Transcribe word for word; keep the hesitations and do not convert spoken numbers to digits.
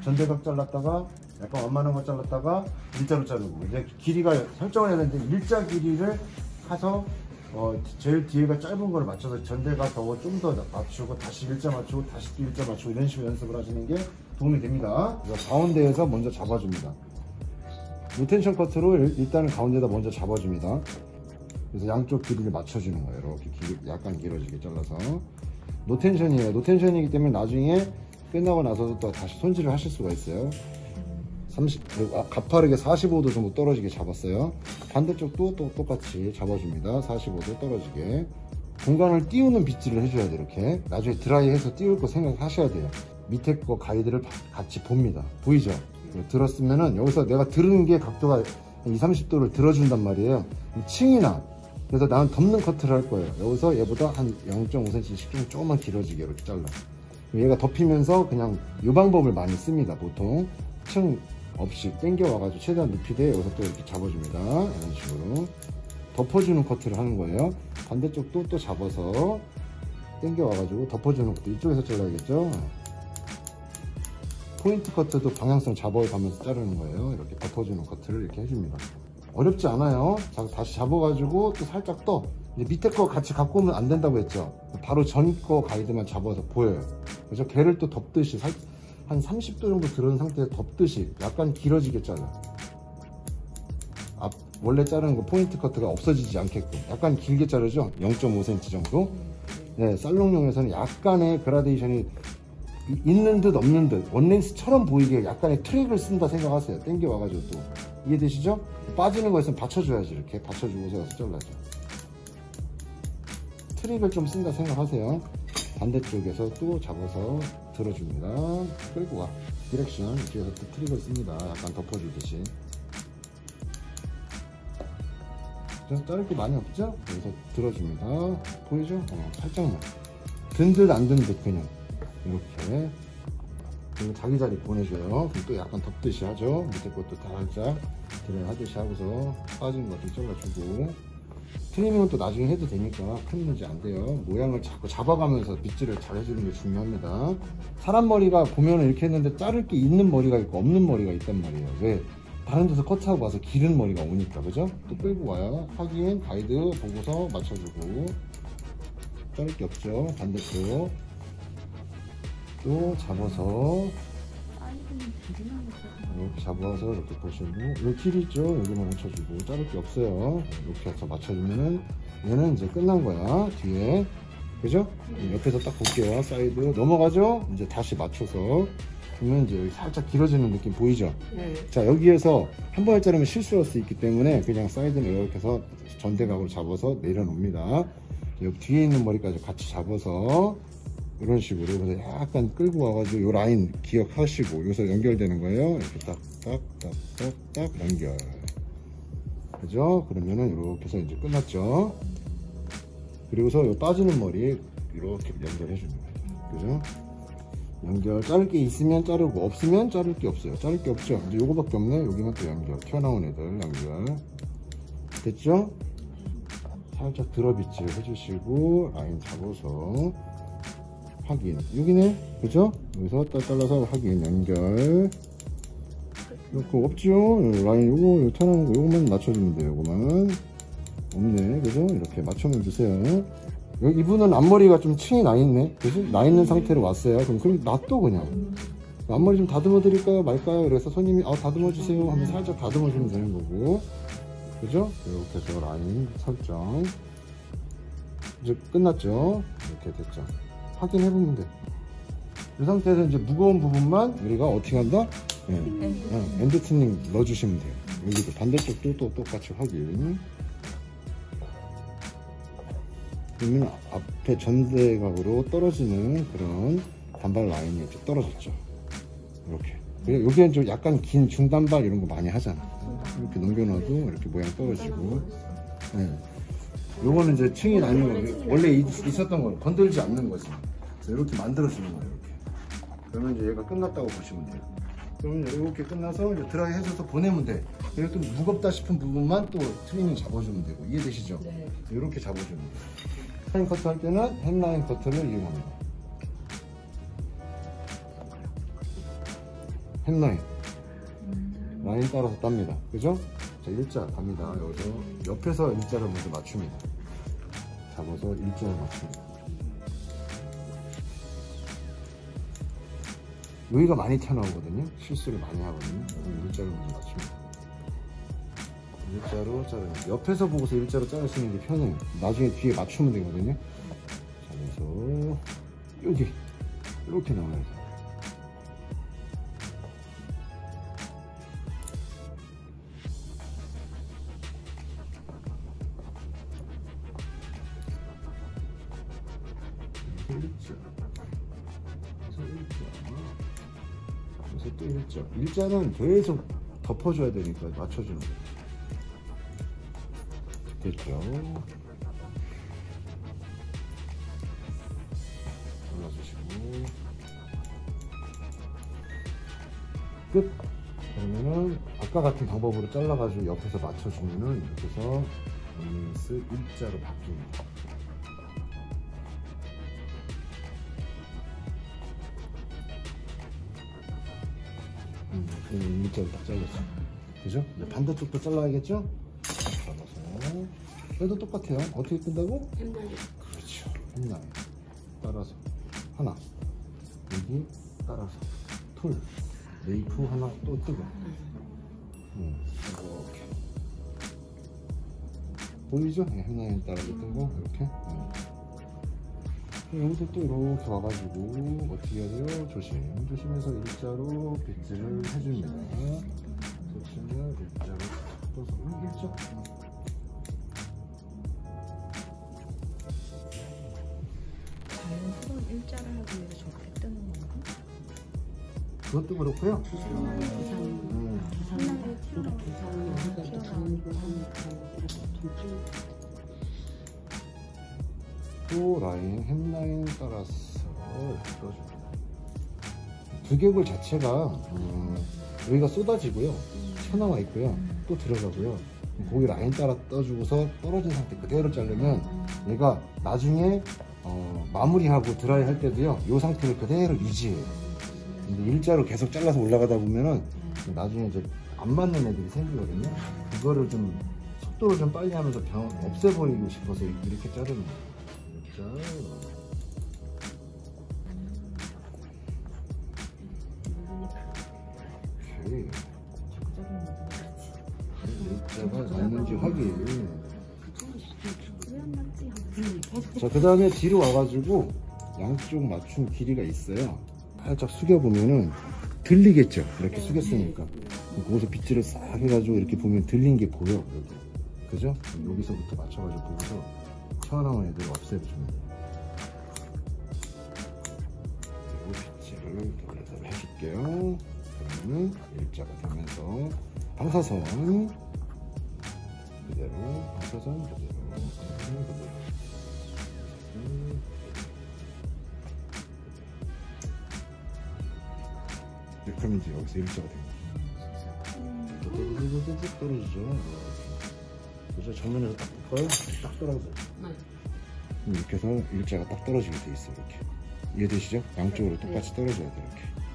전대각 잘랐다가 약간 완만한 거 잘랐다가 일자로 자르고 이제 길이가 설정을 해야 되는데 일자 길이를 해서 어, 제일 뒤에가 짧은 걸 맞춰서 전대각 더 좀 더 맞추고 다시 일자 맞추고 다시 또 일자 맞추고 이런 식으로 연습을 하시는 게 도움이 됩니다. 그래서 가운데에서 먼저 잡아줍니다. 로텐션 커트로 일단은 가운데다 먼저 잡아줍니다. 그래서 양쪽 길이를 맞춰주는 거예요. 이렇게 길, 약간 길어지게 잘라서. 노텐션이에요. 노텐션이기 때문에 나중에 끝나고 나서도 또 다시 손질을 하실 수가 있어요. 삼십, 아, 가파르게 사십오 도 정도 떨어지게 잡았어요. 반대쪽도 또 똑같이 잡아줍니다. 사십오 도 떨어지게. 공간을 띄우는 빗질을 해줘야 돼요. 이렇게 나중에 드라이해서 띄울 거 생각하셔야 돼요. 밑에 거 가이드를 같이 봅니다. 보이죠? 들었으면은 여기서 내가 들은 게 각도가 이십, 삼십 도를 들어준단 말이에요. 층이 나. 그래서 나는 덮는 커트를 할 거예요. 여기서 얘보다 한 영 점 오 센티미터씩 조금만 길어지게 이렇게 잘라. 얘가 덮이면서 그냥 이 방법을 많이 씁니다. 보통 층 없이 당겨 와가지고 최대한 높이 돼 여기서 또 이렇게 잡아줍니다. 이런 식으로 덮어주는 커트를 하는 거예요. 반대쪽도 또 잡아서 당겨 와가지고 덮어주는 것도 이쪽에서 잘라야겠죠. 포인트 커트도 방향성 잡아가면서 자르는 거예요. 이렇게 덮어주는 커트를 이렇게 해줍니다. 어렵지 않아요. 자, 다시 잡아가지고 또 살짝 떠. 이제 밑에 거 같이 갖고 오면 안 된다고 했죠. 바로 전 거 가이드만 잡아서 보여요. 그래서 걔를 또 덮듯이 살, 한 삼십 도 정도 들은 상태에서 덮듯이 약간 길어지게 잘라. 앞 원래 자르는 거 포인트 커트가 없어지지 않게끔 약간 길게 자르죠. 영 점 오 센티미터 정도. 네, 살롱용에서는 약간의 그라데이션이 있는 듯 없는 듯 원렌스처럼 보이게 약간의 트릭을 쓴다 생각하세요. 당겨 와가지고 또 이해되시죠? 빠지는 거 있으면 받쳐줘야지. 이렇게 받쳐주고서 잘라죠. 트릭을 좀 쓴다 생각하세요. 반대쪽에서 또 잡아서 들어줍니다. 끌고 와. 디렉션 이쪽에서 또 트릭을 씁니다. 약간 덮어주듯이. 그래서 자를 게 많이 없죠? 여기서 들어줍니다. 보이죠? 어, 살짝만. 든 듯 안 든 듯 그냥 이렇게. 그리고 자기 자리 보내줘요. 그럼 또 약간 덮듯이 하죠. 밑에 것도 다 살짝 드라이하듯이 하고서 빠진 것 좀 잘라주고. 트리밍은 또 나중에 해도 되니까 큰 문제 안 돼요. 모양을 자꾸 잡아가면서 빗질을 잘 해주는 게 중요합니다. 사람 머리가 보면 이렇게 했는데 자를 게 있는 머리가 있고 없는 머리가 있단 말이에요. 왜? 다른 데서 커트하고 와서 기른 머리가 오니까. 그죠? 또 끌고 와요. 확인, 가이드 보고서 맞춰주고. 자를 게 없죠. 반대쪽 또 잡아서 이렇게 잡아서 이렇게 보시고, 여기 길 있죠? 여기만 맞춰주고. 자를 게 없어요. 이렇게 해서 맞춰주면은 얘는 이제 끝난 거야. 뒤에. 그죠? 옆에서 딱 볼게요. 사이드 넘어가죠? 이제 다시 맞춰서. 그러면 이제 여기 살짝 길어지는 느낌 보이죠? 네. 자, 여기에서 한 번에 자르면 실수할 수 있기 때문에 그냥 사이드는 이렇게 해서 전대각으로 잡아서 내려놓습니다. 여기 뒤에 있는 머리까지 같이 잡아서 이런 식으로. 그래서 약간 끌고 와가지고 이 라인 기억하시고 여기서 연결되는 거예요. 이렇게 딱 딱 딱 딱 딱 연결. 그죠? 그러면은 이렇게 해서 이제 끝났죠. 그리고서 이 빠지는 머리 이렇게 연결해 주는 거예요. 그죠? 연결. 자를 게 있으면 자르고 없으면 자를 게 없어요. 자를 게 없죠. 이제 요거밖에 없네. 여기만 또 연결. 튀어나온 애들 연결. 됐죠? 살짝 들어빗질 해주시고 라인 잡아서 확인. 여기네. 그죠? 여기서 딱 잘라서 확인. 연결. 이거 없죠? 라인 요거, 요 튀어나온 거 요거만 맞춰주면 돼요. 요거만. 없네. 그죠? 이렇게 맞춰면 주세요. 여기 이분은 앞머리가 좀 층이 나 있네. 그죠? 나 있는 상태로 왔어요. 그럼 그럼 놔둬 그냥. 앞머리 좀 다듬어 드릴까요? 말까요? 그래서 손님이 아 다듬어 주세요 하면 살짝 다듬어 주면 되는 거고. 그죠? 이렇게 해서 라인 설정. 이제 끝났죠? 이렇게 됐죠. 확인해 보면 돼. 이 상태에서 이제 무거운 부분만 우리가 어떻게 한다? 네. 네. 엔드 튜닝 넣어주시면 돼요. 여기도 반대쪽도 또 똑같이 확인. 그러면 앞에 전대각으로 떨어지는 그런 단발 라인이 이제 떨어졌죠. 이렇게. 그리고 여기는 좀 약간 긴 중단발 이런 거 많이 하잖아. 이렇게 넘겨놔도 이렇게 모양 떨어지고. 네. 요거는 이제 층이 나 있는 거, 원래 있었던 거 건들지 않는 거지. 그래서 이렇게 만들어주는 거예요. 이렇게. 그러면 이제 얘가 끝났다고 보시면 돼요. 그러면 이렇게 끝나서 이제 드라이 해줘서 보내면 돼. 그리고 또 무겁다 싶은 부분만 또 트리밍 잡아주면 되고. 이해되시죠? 네. 이렇게 잡아주면 돼요. 햄라인 커트 할 때는 햄라인 커트를 이용합니다. 햄라인 라인 따라서 땁니다. 그죠? 자, 일자 갑니다. 여기서 옆에서 일자를 먼저 맞춥니다. 잡아서 일자를 맞춥니다. 여기가 많이 튀어나오거든요. 실수를 많이 하거든요. 일자를 먼저 맞춥니다. 일자로 자르면 옆에서 보고서 일자로 자르시는 게 편해요. 나중에 뒤에 맞추면 되거든요. 자, 그래서 여기 이렇게 나와야 돼요. 일자, 그래서 일자, 그래서 또 일자. 일자는 계속 덮어줘야 되니까 맞춰주는 거예요. 됐죠? 올라주시고 끝. 그러면은 아까 같은 방법으로 잘라가지고 옆에서 맞춰주면은 이렇게 해서 스 일자로 바뀝니다. 음, 일자로 딱 잘렸어. 그죠? 이제 반대쪽도 잘라야겠죠? 잘라서 얘도 똑같아요. 어떻게 끈다고? 햄라인. 그렇죠. 햄라인 따라서 하나, 여기 따라서 툴, 레이프 하나 또 뜨고. 음, 이렇게 보이죠? 네, 햄라인 따라서 뜨고 이렇게. 음. 여기서 또 이렇게 와가지고 어떻게 해야 돼요? 조심 조심해서 일자로 빗질을 해줍니다. 그렇지만 일자로 떠서 일자. 자연스러운 일자를 하기 위해서 저렇게 뜨는 건가? 그것도 그렇고요. 부상을 부상 음. 부상을 이렇게 부상이 여기가 이렇게 가늘고 하니까 이렇게 좀 풀리고. 또 라인, 햄라인 따라서 이렇게 떠줍니다. 두개골 자체가 음, 여기가 쏟아지고요, 튀어나와 있고요, 또 들어가고요. 거기 라인 따라 떠주고서 떨어진 상태 그대로 자르면 얘가 나중에 어, 마무리하고 드라이 할 때도요, 이 상태를 그대로 유지해요. 근데 일자로 계속 잘라서 올라가다 보면은 나중에 이제 안 맞는 애들이 생기거든요. 그거를 좀 속도를 좀 빨리 하면서 병, 없애버리고 싶어서 이렇게 자르는 거예요. 자, 오케이. 일자가 맞는지 확인. 자, 그 다음에 뒤로 와가지고 양쪽 맞춤 길이가 있어요. 살짝 숙여보면은 들리겠죠? 이렇게 숙였으니까. 거기서 빗질을 싹 해가지고 이렇게 보면 들린 게 보여. 여기. 그죠? 여기서부터 맞춰가지고 보고서 튀어나온 애들 없애주면 돼요. 그리고 빗질을 돌려서 해줄게요. 그러면 일자가 되면서 방사선 그대로, 방사선 그대로, 방사선 그대로. 그러면 이제 여기서 일자가 됩니다. 뚝뚝뚝뚝 떨어지죠. 그래서 정면에서 딱 볼까요? 딱 떨어져요. 이렇게 해서 일자가 딱 떨어지게 돼 있어요. 이렇게 이해되시죠? 양쪽으로 똑같이 떨어져야 돼요. 이렇게.